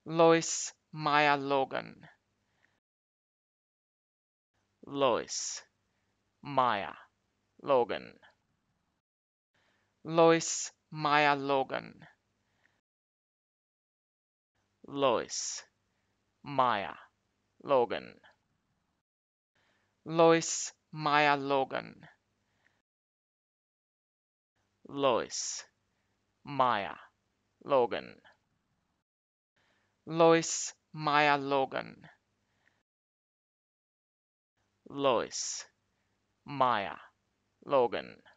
Lois, Maya, Logan. Lois, Maya, Logan. Lois, Maya, Logan. Lois, Maya, Logan. Lois, Maya, Logan. Lois, Maya, Logan. Lois, Maya, Logan. Lois, Maya, Logan.